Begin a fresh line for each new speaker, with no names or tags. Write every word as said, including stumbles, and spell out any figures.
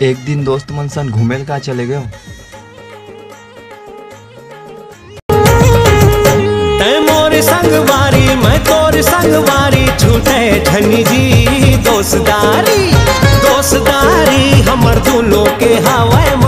एक दिन दोस्त मन सन घूमेल का चले गयो।
तै मोर संगवारी मैं तोर संगवारी छूटे धनी जी दोस्तदारी दोस्तदारी हमर दोनों के हवा